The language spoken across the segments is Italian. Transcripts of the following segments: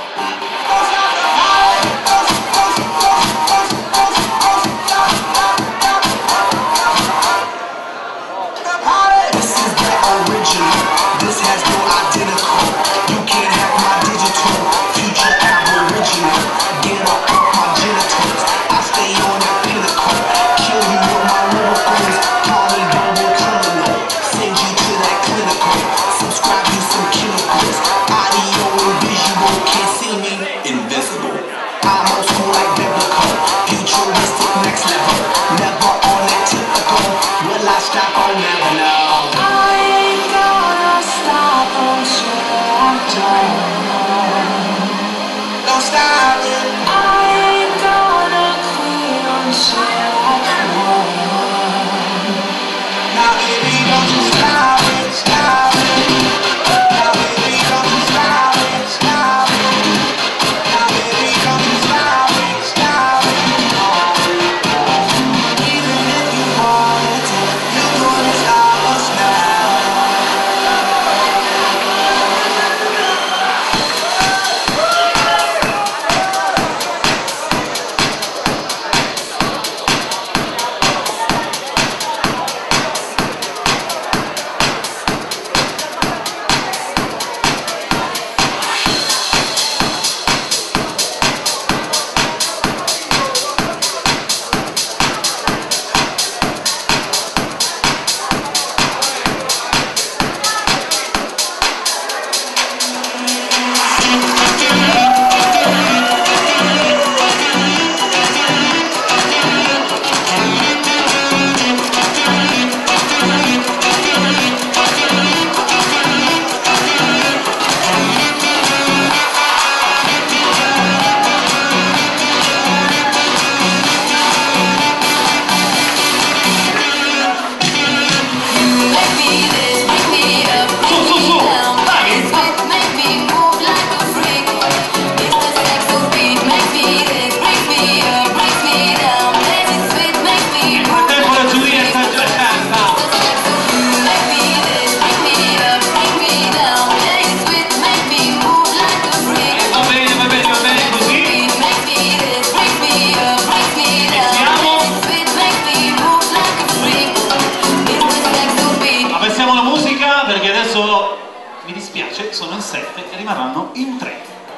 Mi dispiace, sono in 7 e rimarranno in 3.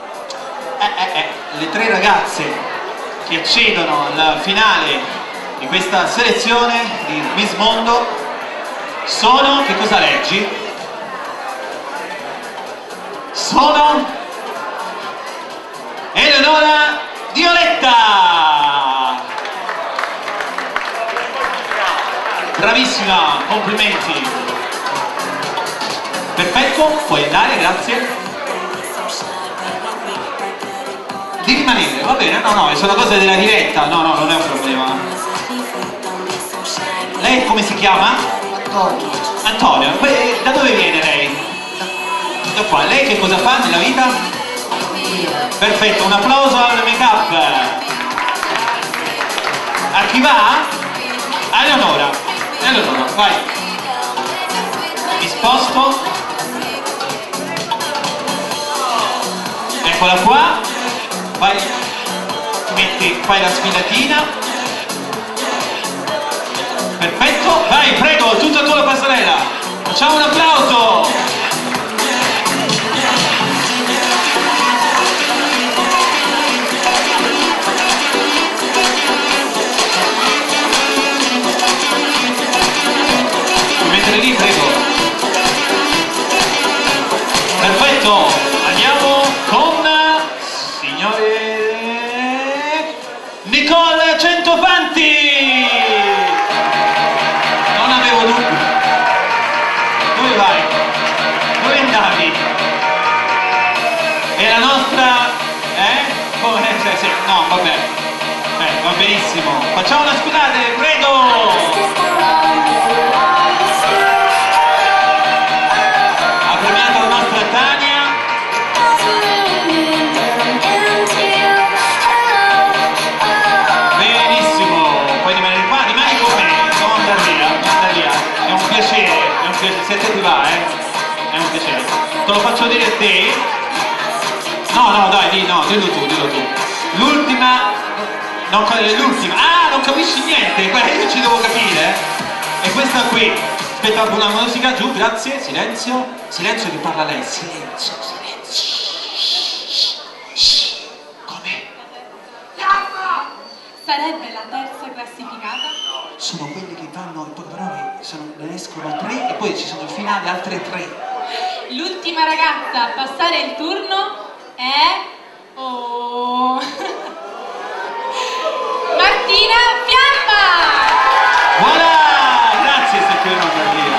Le 3 ragazze che accedono alla finale di questa selezione di Miss Mondo sono, che cosa leggi? Sono Eleonora Violetta! Bravissima, complimenti! Perfetto, puoi andare, grazie. Di rimanere, va bene? No, sono cose della diretta, no, non è un problema. Lei come si chiama? Antonio. Antonio, da dove viene lei? Da qua, lei che cosa fa nella vita? Perfetto, un applauso al make-up. A chi va? A Eleonora. Eleonora, vai. Mi sposto. Eccola qua, vai, fai la sfilatina, perfetto, vai, prego, tutta tua la passerella, facciamo un applauso! Puoi mettere lì, prego. Perfetto, andiamo con Nicole Centofanti! Non avevo dubbi. Dove vai? Dove andavi? E la nostra... Come? Sì. No, vabbè. Va benissimo. Facciamo la sfilata, prego! Ha premiato la nostra Tania. Se te ti va, è un piacere. Te lo faccio dire a te? No, No, dai, no, dillo tu. L'ultima, l'ultima. Ah, non capisci niente, guarda, io ci devo capire. E questa qui. Aspetta, una musica giù, grazie, silenzio. Silenzio che parla lei, silenzio. Come? Sarebbe la terza classificata? Sono quelli che vanno, in poche parole, ne escono 3 e poi ci sono il finale altre 3. L'ultima ragazza a passare il turno è... Oh... Martina Fiamma! Voilà! Grazie se qui non Carlina.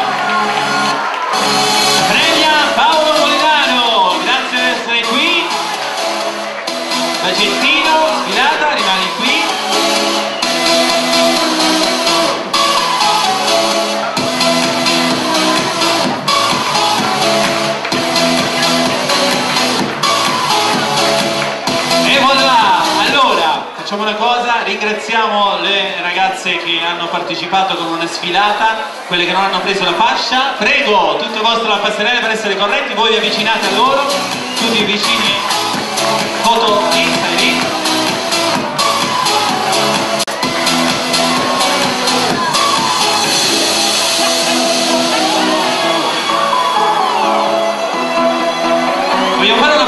Premia Paolo Molinaro, grazie di essere qui. L'Agentino, sfilata, rimani qui. Facciamo una cosa, ringraziamo le ragazze che hanno partecipato con una sfilata, quelle che non hanno preso la fascia. Prego, tutto il vostro la passerella per essere corretti, voi vi avvicinate a loro, tutti vicini, foto lì, stai lì. Vogliamo fare una